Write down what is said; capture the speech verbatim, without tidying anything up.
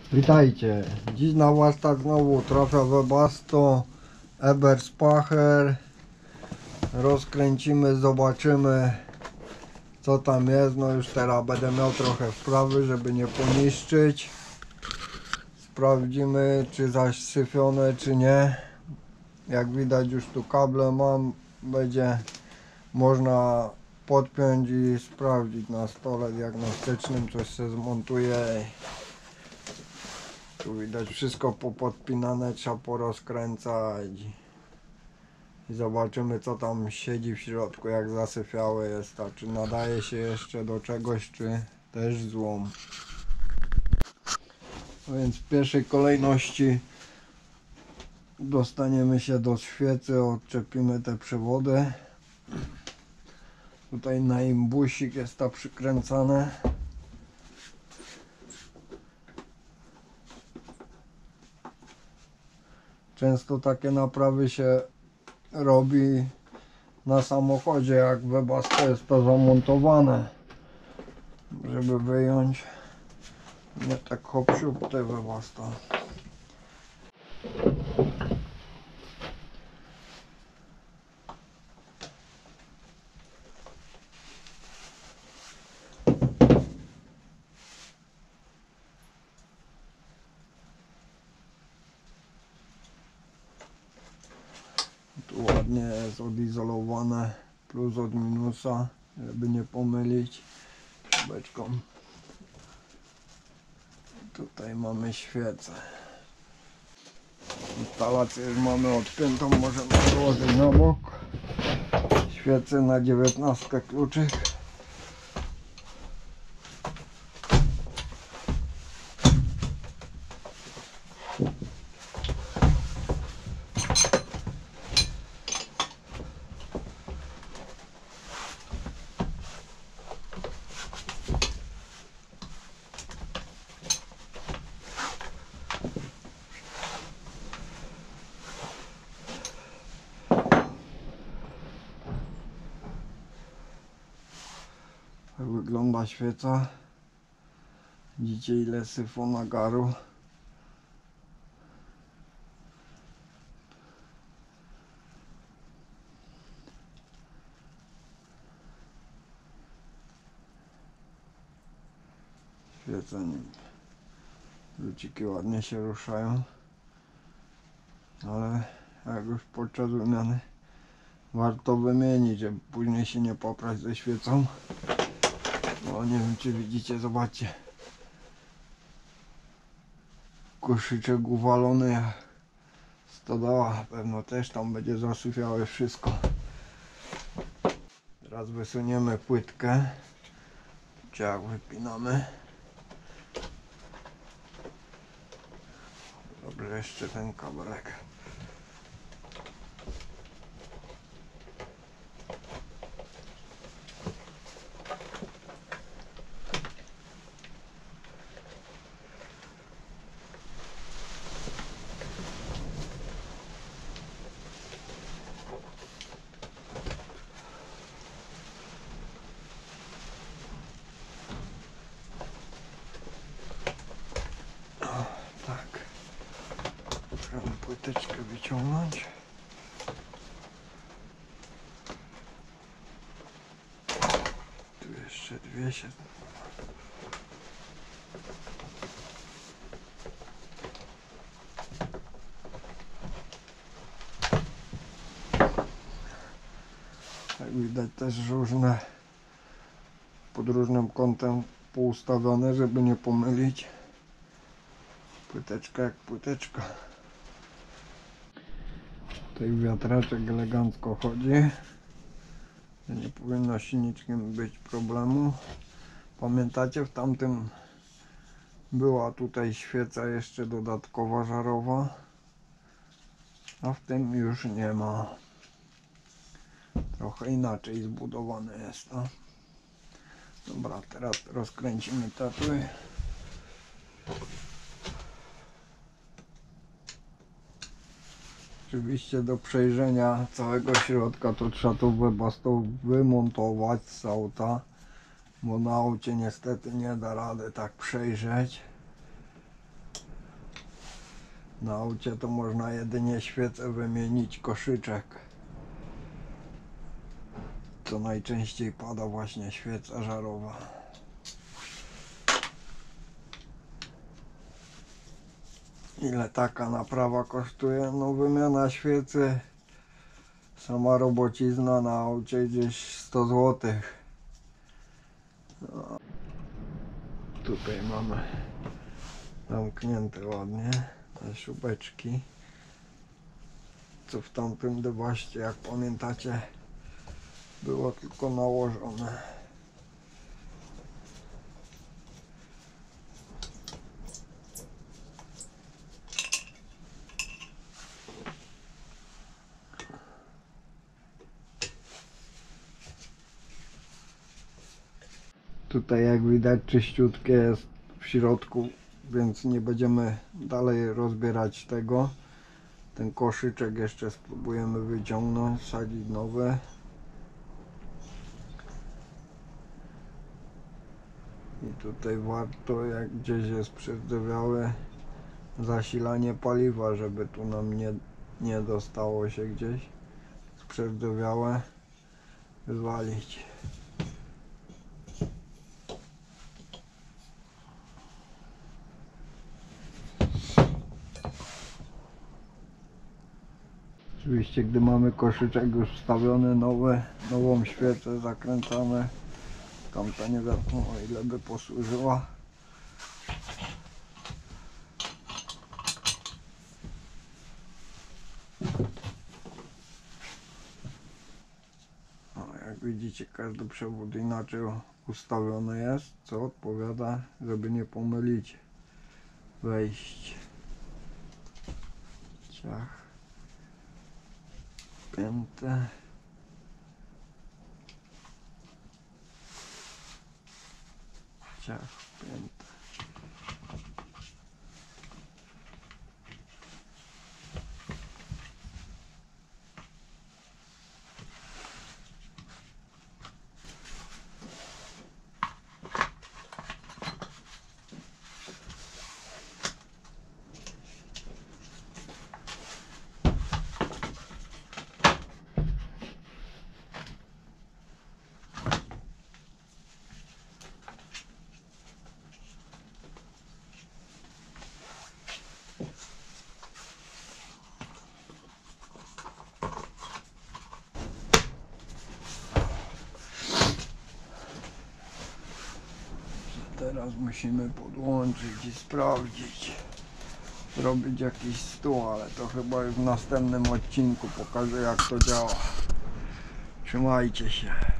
Witajcie. Dziś na warsztat znowu trafia Webasto Eberspacher. Rozkręcimy, zobaczymy co tam jest. No już teraz będę miał trochę wprawy, żeby nie poniszczyć. Sprawdzimy czy zasyfione czy nie. Jak widać już tu kable mam. Będzie można podpiąć i sprawdzić na stole diagnostycznym, coś się zmontuje. Tu widać wszystko popodpinane, trzeba porozkręcać i zobaczymy co tam siedzi w środku, jak zasyfiałe jest, a czy nadaje się jeszcze do czegoś, czy też złom. No więc w pierwszej kolejności dostaniemy się do świecy, odczepimy te przewody. Tutaj na imbusik jest to przykręcane. Często takie naprawy się robi na samochodzie, jak w Webasto jest to zamontowane, żeby wyjąć. Nie tak hop siup te Webasto. Tu ładnie jest odizolowane plus od minusa, żeby nie pomylić śrubeczką. Tutaj mamy świecę. Instalację już mamy odpiętą, możemy położyć na bok. Świecę na dziewiętnastkę kluczyk. Tak wygląda świeca. Widzicie ile syfu nagaru. Świece, luciki ładnie się ruszają, ale jak już podczas wymiany warto wymienić, żeby później się nie poprać ze świecą. No nie wiem czy widzicie, zobaczcie, koszyczek uwalony jak stodoła, pewno też tam będzie zasyfiałe wszystko. Teraz wysuniemy płytkę, jak wypinamy. Dobrze, jeszcze ten kabelek. Płyteczkę wyciągnąć. Tu jeszcze dwie się. Jak widać też różne pod różnym kątem poustawione, żeby nie pomylić. Płyteczka jak płyteczka. Tutaj wiatraczek elegancko chodzi. Nie powinno silniczkiem być problemu. Pamiętacie, w tamtym była tutaj świeca jeszcze dodatkowa żarowa, a w tym już nie ma. Trochę inaczej zbudowane jest to. Dobra, teraz rozkręcimy tatuj. Oczywiście do przejrzenia całego środka to trzeba to Webasto wymontować z auta, bo na aucie niestety nie da rady tak przejrzeć. Na aucie to można jedynie świecę wymienić, koszyczek. To najczęściej pada właśnie świeca żarowa. Ile taka naprawa kosztuje? No wymiana świecy, sama robocizna na aucie gdzieś sto złotych. No. Tutaj mamy zamknięte ładnie te śrubeczki, co w tamtym debaście, jak pamiętacie, było tylko nałożone. Tutaj jak widać czyściutkie jest w środku, więc nie będziemy dalej rozbierać tego. Ten koszyczek jeszcze spróbujemy wyciągnąć, wsadzić nowe. I tutaj warto, jak gdzieś jest przerdzewiałe zasilanie paliwa, żeby tu nam nie, nie dostało się gdzieś przerdzewiałe, wywalić. Oczywiście, gdy mamy koszyczek już wstawiony, nowy, nową świecę zakręcamy. Tamta nie wiadomo ile by posłużyła. O, jak widzicie, każdy przewód inaczej ustawiony jest, co odpowiada, żeby nie pomylić wejść. Ciach. Piętę. Ciach, piętę. Teraz musimy podłączyć i sprawdzić, zrobić jakiś stół, ale to chyba już w następnym odcinku pokażę, jak to działa. Trzymajcie się.